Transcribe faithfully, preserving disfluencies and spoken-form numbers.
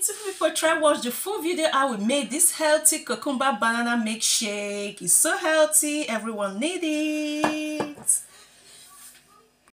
beautiful people, try watch the full video how we made this healthy cucumber banana milkshake. It's so healthy, everyone need it.